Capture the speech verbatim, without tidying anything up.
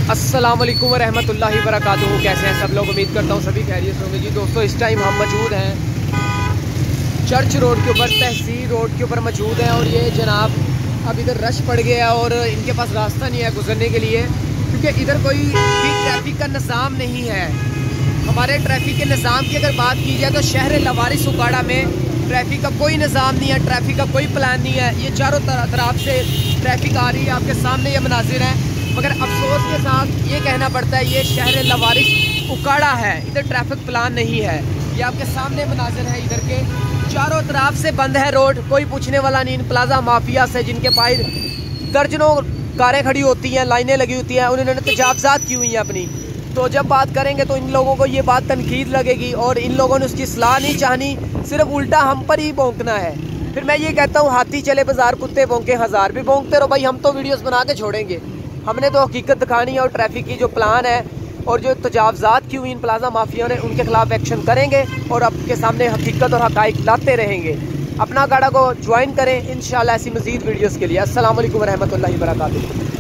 अस्सलाम वालेकुम रहमतुल्लाहि वबरकातुहू। कैसे हैं सब लोग? उम्मीद करता हूँ सभी खैरियत होंगे जी। दोस्तों इस टाइम हम मौजूद हैं चर्च रोड के ऊपर, तहसील रोड के ऊपर मौजूद हैं। और ये जनाब अब इधर रश पड़ गया और इनके पास रास्ता नहीं है गुजरने के लिए, क्योंकि इधर कोई भी ट्रैफिक का निज़ाम नहीं है। हमारे ट्रैफिक के निज़ाम की अगर बात की जाए तो शहर लवारिस उकाड़ा में ट्रैफिक का कोई निज़ाम नहीं है, ट्रैफिक का कोई प्लान नहीं है। ये चारों तरफ से ट्रैफिक आ रही है, आपके सामने ये मनाजिर हैं। मगर अफसोस के साथ ये कहना पड़ता है ये शहर लवारिस उकाड़ा है, इधर ट्रैफिक प्लान नहीं है। ये आपके सामने मनाजिर है, इधर के चारों तरफ से बंद है रोड, कोई पूछने वाला नहीं। इन प्लाजा माफिया से जिनके पास दर्जनों कारें खड़ी होती हैं, लाइनें लगी होती हैं, उन्होंने तजावज़ात की हुई हैं अपनी। तो जब बात करेंगे तो इन लोगों को ये बात तनकीद लगेगी और इन लोगों ने उसकी सलाह नहीं चाहनी, सिर्फ उल्टा हम पर ही भौंकना है। फिर मैं ये कहता हूँ हाथी चले बाजार कुत्ते भौंके हज़ार, भी भौंकते रहो भाई, हम तो वीडियोस बना के छोड़ेंगे। हमने तो हकीकत दिखानी है और ट्रैफिक की जो प्लान है और जो तजावज़ात की हुई इन प्लाजा माफिया ने, उनके खिलाफ एक्शन करेंगे और आपके सामने हकीकत और हकाइक लाते रहेंगे। अपना गाड़ा को ज्वाइन करें इंशाल्लाह ऐसी मज़ीद वीडियोज़ के लिए। अस्सलाम वालेकुम रहमतुल्लाहि व बरकातुहू।